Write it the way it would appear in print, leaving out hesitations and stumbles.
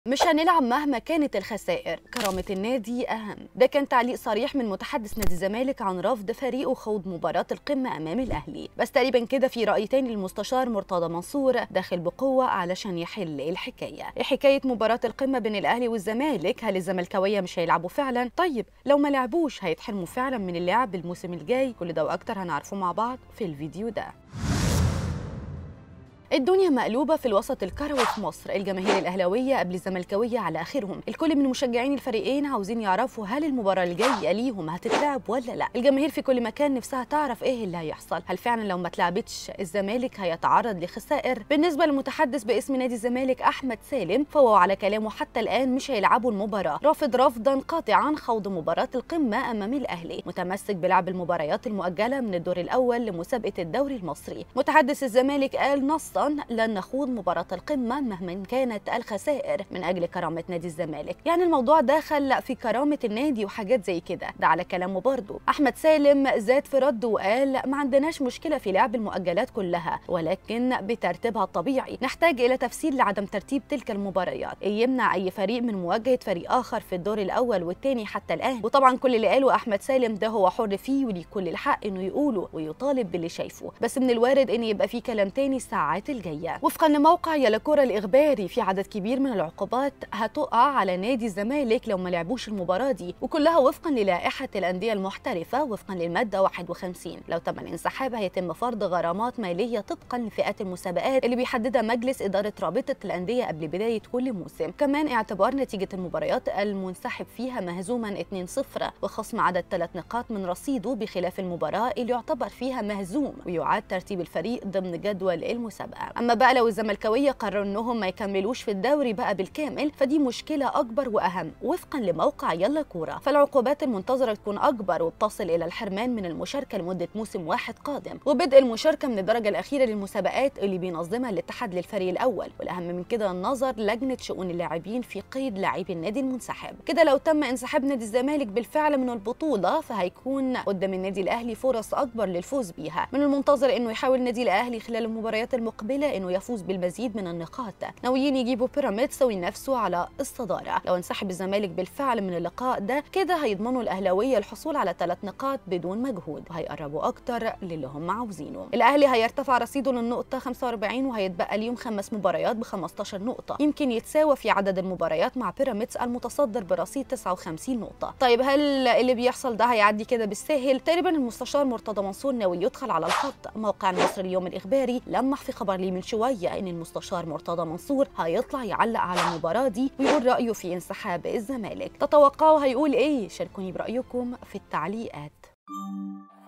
مش هنلعب مهما كانت الخسائر، كرامة النادي أهم. ده كان تعليق صريح من متحدث نادي الزمالك عن رفض فريقه خوض مباراة القمة أمام الأهلي. بس تقريبا كده في رأي تاني للمستشار مرتضى منصور داخل بقوة علشان يحل الحكاية. حكاية مباراة القمة بين الأهلي والزمالك، هل الزملكاوية مش هيلعبوا فعلا؟ طيب لو ما لعبوش هيتحرموا فعلا من اللعب الموسم الجاي؟ كل ده وأكتر هنعرفه مع بعض في الفيديو ده. الدنيا مقلوبة في الوسط الكروي في مصر، الجماهير الأهلاوية قبل الزملكاوية على آخرهم، الكل من مشجعين الفريقين عاوزين يعرفوا هل المباراة الجاية ليهم هتتلعب ولا لا. الجماهير في كل مكان نفسها تعرف ايه اللي هيحصل، هل فعلا لو ما اتلعبتش الزمالك هيتعرض لخسائر؟ بالنسبة للمتحدث باسم نادي الزمالك أحمد سالم، فهو على كلامه حتى الآن مش هيلعبوا المباراة، رافض رفضا قاطعا خوض مباراة القمة أمام الأهلي، متمسك بلعب المباريات المؤجلة من الدور الأول لمسابقة الدوري المصري. متحدث الزمالك قال نصا: لن نخوض مباراة القمة مهما كانت الخسائر من أجل كرامة نادي الزمالك. يعني الموضوع دخل في كرامة النادي وحاجات زي كده. ده على كلامه برضه. أحمد سالم زاد في رده وقال: ما عندناش مشكلة في لعب المؤجلات كلها، ولكن بترتيبها الطبيعي. نحتاج إلى تفسير لعدم ترتيب تلك المباريات يمنع أي فريق من مواجهة فريق آخر في الدور الأول والثاني حتى الآن. وطبعا كل اللي قاله أحمد سالم ده هو حر فيه وليه كل الحق إنه يقوله ويطالب باللي شايفه، بس من الوارد إن يبقى في كلام تاني الساعات الجاية. وفقا لموقع يلا كورة الإخباري، في عدد كبير من العقوبات هتقع على نادي الزمالك لو ما لعبوش المباراة دي، وكلها وفقا للائحة الأندية المحترفة وفقا للمادة 51. لو تم الانسحاب هيتم فرض غرامات مالية طبقا لفئات المسابقات اللي بيحددها مجلس إدارة رابطة الأندية قبل بداية كل موسم. كمان اعتبار نتيجة المباريات المنسحب فيها مهزوما 2-0 وخصم عدد 3 نقاط من رصيده، بخلاف المباراة اللي يعتبر فيها مهزوم ويعاد ترتيب الفريق ضمن جدول المسابقة. أما بقى لو الزملكاوية قرروا انهم ما يكملوش في الدوري بقى بالكامل، فدي مشكلة أكبر وأهم وفقا لموقع يلا كورة. فالعقوبات المنتظرة تكون أكبر وبتصل إلى الحرمان من المشاركة لمدة موسم واحد قادم، وبدء المشاركة من الدرجة الأخيرة للمسابقات اللي بينظمها الاتحاد للفريق الأول. والأهم من كده النظر لجنة شؤون اللاعبين في قيد لاعبي النادي المنسحب. كده لو تم انسحاب نادي الزمالك بالفعل من البطولة، فهيكون قدام النادي الأهلي فرص أكبر للفوز بيها. من المنتظر إنه يحاول النادي الأهلي خلال المباريات المقبلة إنه يفوز بالمزيد من النقاط. ناويين يجيبوا بيراميدز وينافسوا على الصدارة. لو انسحب الزمالك بالفعل من اللقاء ده، كده هيضمنوا الأهلاوية الحصول على 3 نقاط بدون مجهود، وهيقربوا أكتر للي هم عاوزينه. الأهلي هيرتفع رصيده للنقطة 45 وهيتبقى اليوم 5 مباريات ب15 نقطة، يمكن يتساوى في عدد المباريات مع بيراميدز المتصدر برصيد 59 نقطة. طيب هل اللي بيحصل ده هيعدي كده بالساهل؟ تقريبا المستشار مرتضى منصور ناوي يدخل على الخط. موقع المصري اليوم الإخباري لمح في خبر لي من شوية إن المستشار مرتضى منصور هيطلع يعلق على المباراة دي ويقول رأيه في انسحاب الزمالك. تتوقعوا هيقول إيه؟ شاركوني برأيكم في التعليقات.